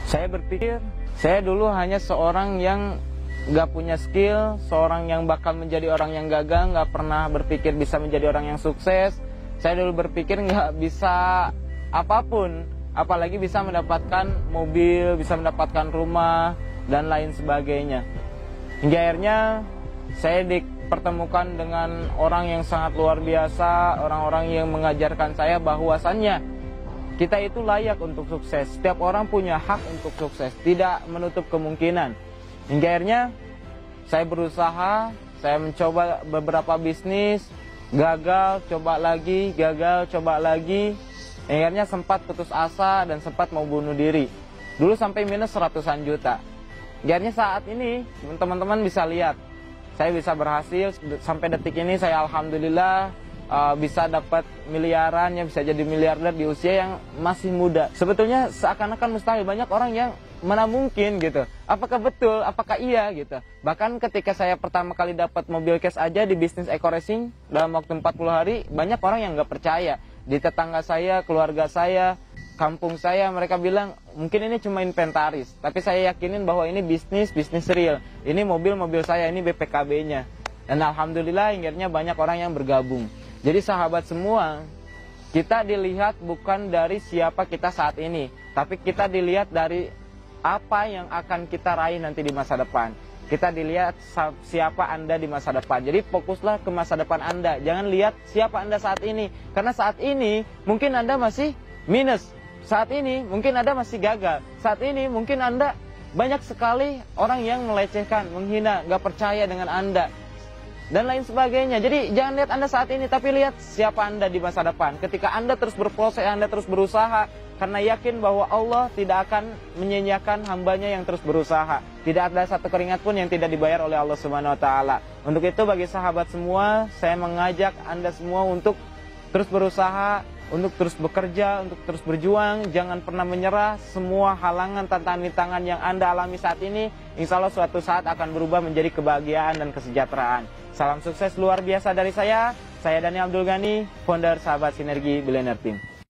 Saya berpikir, saya dulu hanya seorang yang gak punya skill, seorang yang bakal menjadi orang yang gagal, gak pernah berpikir bisa menjadi orang yang sukses. Saya dulu berpikir gak bisa apapun, apalagi bisa mendapatkan mobil, bisa mendapatkan rumah, dan lain sebagainya. Hingga akhirnya saya dipertemukan dengan orang yang sangat luar biasa, orang-orang yang mengajarkan saya bahwasannya kita itu layak untuk sukses. Setiap orang punya hak untuk sukses, tidak menutup kemungkinan. Hingga akhirnya saya berusaha, saya mencoba beberapa bisnis, gagal, coba lagi, gagal, coba lagi. Akhirnya sempat putus asa dan sempat mau bunuh diri. Dulu sampai minus ratusan juta. Akhirnya saat ini teman-teman bisa lihat, saya bisa berhasil sampai detik ini. Saya alhamdulillah bisa dapat miliaran, ya bisa jadi miliarder di usia yang masih muda. Sebetulnya seakan-akan mustahil, banyak orang yang mana mungkin gitu. Apakah betul? Apakah iya gitu. Bahkan ketika saya pertama kali dapat mobil cash aja di bisnis Eko Racing dalam waktu 40 hari, banyak orang yang nggak percaya. Di tetangga saya, keluarga saya, kampung saya, mereka bilang mungkin ini cuma inventaris, tapi saya yakinin bahwa ini bisnis real. Ini mobil saya, ini BPKB-nya. Dan alhamdulillah akhirnya banyak orang yang bergabung. Jadi sahabat semua, kita dilihat bukan dari siapa kita saat ini, tapi kita dilihat dari apa yang akan kita raih nanti di masa depan. Kita dilihat siapa Anda di masa depan. Jadi fokuslah ke masa depan Anda. Jangan lihat siapa Anda saat ini. Karena saat ini mungkin Anda masih minus. Saat ini mungkin Anda masih gagal. Saat ini mungkin Anda banyak sekali orang yang melecehkan, menghina, gak percaya dengan Anda, dan lain sebagainya. Jadi jangan lihat Anda saat ini, tapi lihat siapa Anda di masa depan. Ketika Anda terus berproses, Anda terus berusaha, karena yakin bahwa Allah tidak akan menyia-nyiakan hambanya yang terus berusaha. Tidak ada satu keringat pun yang tidak dibayar oleh Allah Subhanahu wa Ta'ala. Untuk itu bagi sahabat semua, saya mengajak Anda semua untuk terus berusaha, untuk terus bekerja, untuk terus berjuang. Jangan pernah menyerah. Semua halangan, tantangan yang Anda alami saat ini, insya Allah suatu saat akan berubah menjadi kebahagiaan dan kesejahteraan. Salam sukses luar biasa dari saya Dani Abdul Ghani, founder Sahabat Sinergi Billionaire Team.